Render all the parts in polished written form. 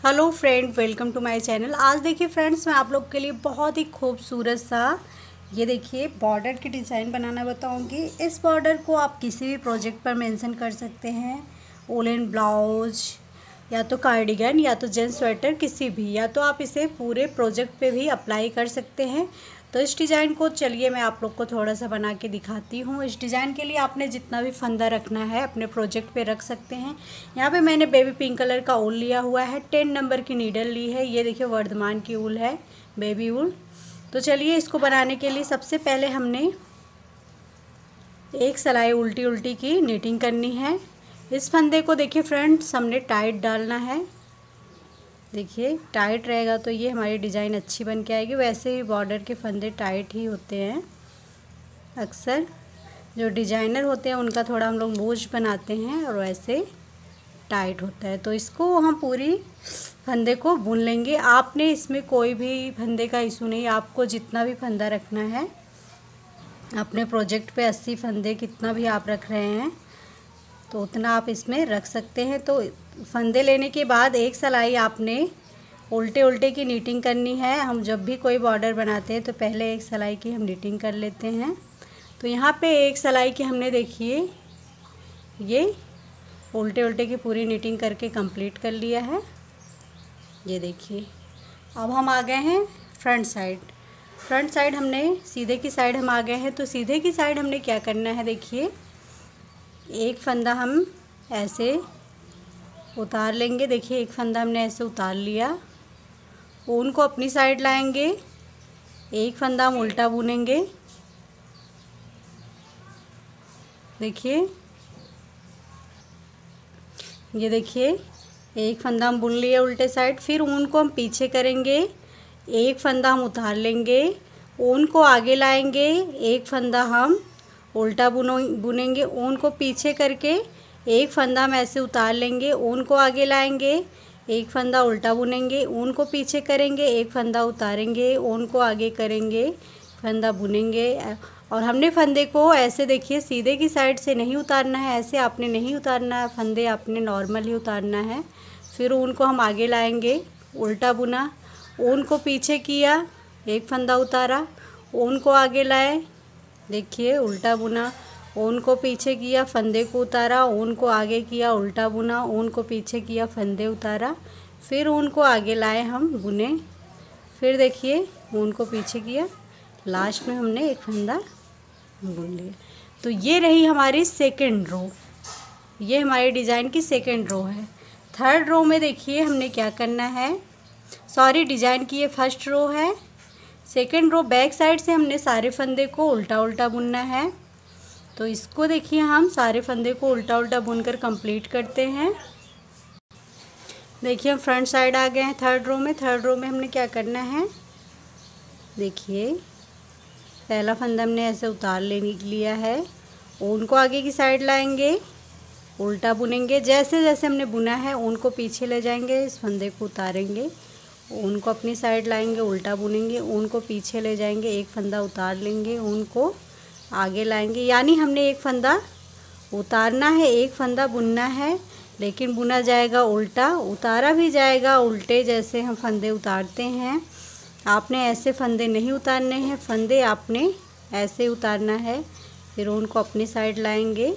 Hello friend, welcome to my channel. आज देखिए friends, मैं आप लोग के लिए बहुत ही खूबसूरत सा ये देखिए बॉर्डर की डिज़ाइन बनाना बताऊंगी। इस बॉर्डर को आप किसी भी प्रोजेक्ट पर मेंशन कर सकते हैं, वूलन ब्लाउज या तो कार्डिगन या तो जेंट्स स्वेटर, किसी भी, या तो आप इसे पूरे प्रोजेक्ट पे भी अप्लाई कर सकते हैं। तो इस डिज़ाइन को चलिए मैं आप लोग को थोड़ा सा बना के दिखाती हूँ। इस डिज़ाइन के लिए आपने जितना भी फंदा रखना है अपने प्रोजेक्ट पे रख सकते हैं। यहाँ पे मैंने बेबी पिंक कलर का ऊल लिया हुआ है, 10 नंबर की नीडल ली है। ये देखिए वर्धमान की ऊल है, बेबी ऊल। तो चलिए इसको बनाने के लिए सबसे पहले हमने एक सिलाई उल्टी उल्टी की नीटिंग करनी है। इस फंदे को देखिए फ्रेंड्स, हमने टाइट डालना है। देखिए टाइट रहेगा तो ये हमारी डिज़ाइन अच्छी बन के आएगी। वैसे ही बॉर्डर के फंदे टाइट ही होते हैं, अक्सर जो डिज़ाइनर होते हैं उनका थोड़ा हम लोग लूज बनाते हैं और वैसे टाइट होता है। तो इसको हम पूरी फंदे को बुन लेंगे। आपने इसमें कोई भी फंदे का इशू नहीं, आपको जितना भी फंदा रखना है अपने प्रोजेक्ट पे, 80 फंदे कितना भी आप रख रहे हैं तो उतना आप इसमें रख सकते हैं। तो फंदे लेने के बाद एक सिलाई आपने उल्टे उल्टे की नीटिंग करनी है। हम जब भी कोई बॉर्डर बनाते हैं तो पहले एक सिलाई की हम नीटिंग कर लेते हैं। तो यहाँ पे एक सिलाई की हमने देखिए ये उल्टे उल्टे की पूरी नीटिंग करके कंप्लीट कर लिया है। ये देखिए अब हम आ गए हैं फ्रंट साइड। फ्रंट साइड हमने सीधे की साइड हम आ गए हैं। तो सीधे की साइड हमने क्या करना है, देखिए एक फंदा हम ऐसे उतार लेंगे। देखिए एक फंदा हमने ऐसे उतार लिया, ऊन को अपनी साइड लाएंगे, एक फंदा हम उल्टा बुनेंगे। देखिए ये देखिए एक फंदा हम बुन लिए उल्टे साइड, फिर ऊन को हम पीछे करेंगे, एक फंदा हम उतार लेंगे, ऊन को आगे लाएंगे, एक फंदा हम उल्टा बुनेंगे, ऊन को पीछे करके एक फंदा हम ऐसे उतार लेंगे, ऊन को आगे लाएंगे, एक फंदा उल्टा बुनेंगे, ऊन को पीछे करेंगे, एक फंदा उतारेंगे, ऊन को आगे करेंगे, फंदा बुनेंगे। और हमने फंदे को ऐसे देखिए सीधे की साइड से नहीं उतारना है, ऐसे आपने नहीं उतारना है, फंदे आपने नॉर्मल ही उतारना है। फिर ऊन को हम आगे लाएंगे, उल्टा बुना, ऊन को पीछे किया, एक फंदा उतारा, ऊन को आगे लाए, देखिए उल्टा बुना, ऊन को पीछे किया, फंदे को उतारा, ऊन को आगे किया, उल्टा बुना, ऊन को पीछे किया, फंदे उतारा, फिर ऊन को आगे लाए हम बुने, फिर देखिए ऊन को पीछे किया, लास्ट में हमने एक फंदा बुन लिया। तो ये रही हमारी सेकंड रो, ये हमारी डिज़ाइन की सेकंड रो है। थर्ड रो में देखिए हमने क्या करना है, सॉरी डिज़ाइन की ये फर्स्ट रो है। सेकंड रो बैक साइड से हमने सारे फंदे को उल्टा उल्टा बुनना है। तो इसको देखिए हम सारे फंदे को उल्टा उल्टा बुनकर कंप्लीट करते हैं। देखिए हम फ्रंट साइड आ गए हैं थर्ड रो में। थर्ड रो में हमने क्या करना है, देखिए पहला फंदा हमने ऐसे उतार लिया है, ऊन को आगे की साइड लाएंगे, उल्टा बुनेंगे, जैसे जैसे हमने बुना है ऊन को पीछे ले जाएंगे, इस फंदे को उतारेंगे, ऊन को अपनी साइड लाएंगे, उल्टा बुनेंगे, ऊन को पीछे ले जाएंगे, एक फंदा उतार लेंगे, ऊन को आगे लाएंगे। यानी हमने एक फंदा उतारना है, एक फंदा बुनना है, लेकिन बुना जाएगा उल्टा, उतारा भी जाएगा उल्टे, जैसे हम फंदे उतारते हैं। आपने ऐसे फंदे नहीं उतारने हैं, फंदे आपने ऐसे उतारना है। फिर ऊन को अपनी साइड लाएंगे,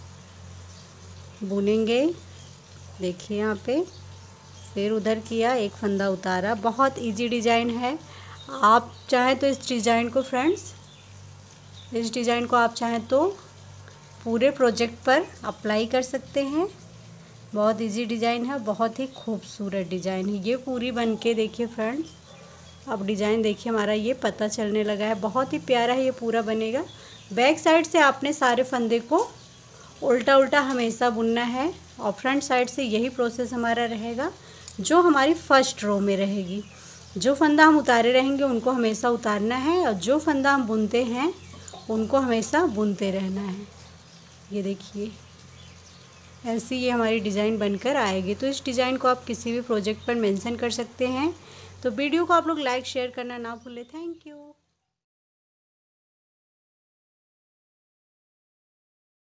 बुनेंगे, देखिए यहाँ पे, फिर उधर किया, एक फंदा उतारा। बहुत इजी डिज़ाइन है। आप चाहें तो इस डिज़ाइन को फ्रेंड्स, इस डिज़ाइन को आप चाहें तो पूरे प्रोजेक्ट पर अप्लाई कर सकते हैं। बहुत इजी डिज़ाइन है, बहुत ही खूबसूरत डिज़ाइन है। ये पूरी बन के देखिए फ्रेंड्स, अब डिज़ाइन देखिए हमारा ये पता चलने लगा है, बहुत ही प्यारा है, ये पूरा बनेगा। बैक साइड से आपने सारे फंदे को उल्टा उल्टा हमेशा बुनना है और फ्रंट साइड से यही प्रोसेस हमारा रहेगा जो हमारी फर्स्ट रो में रहेगी। जो फंदा हम उतारे रहेंगे उनको हमेशा उतारना है और जो फंदा हम बुनते हैं उनको हमेशा बुनते रहना है। ये देखिए ऐसी ये हमारी डिज़ाइन बनकर आएगी। तो इस डिज़ाइन को आप किसी भी प्रोजेक्ट पर मेंशन कर सकते हैं। तो वीडियो को आप लोग लाइक शेयर करना ना भूलें। Thank you.